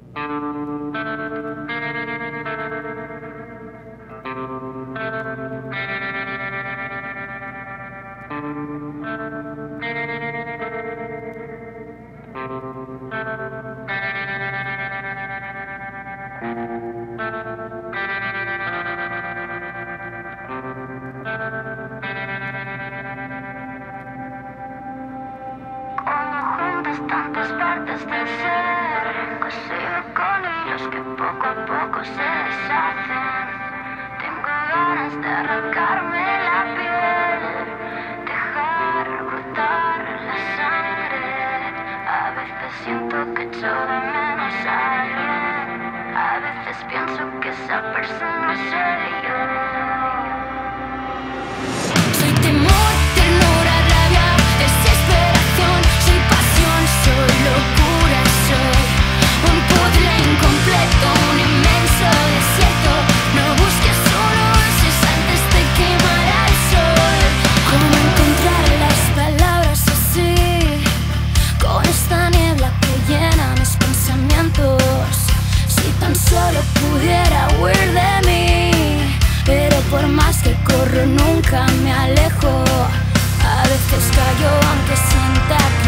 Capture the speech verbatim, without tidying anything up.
Tantas partes del ser, cosido con hilos que poco a poco se deshacen. Tengo ganas de arrancarme la piel, dejar brotar la sangre. A veces siento que echo de menos a alguien, a veces pienso que esa persona soy yo. Soy temor, ternura, rabia, desesperación, soy pasión, soy locura, soy un puzzle incompleto, un inmenso desierto. No busques solo luces antes de quemar al sol. ¿Cómo encontrar las palabras así, con esta niebla que llena mis pensamientos? Si tan solo pudiera huir de mí, pero por más que corro nunca me alejo. A veces callo aunque sienta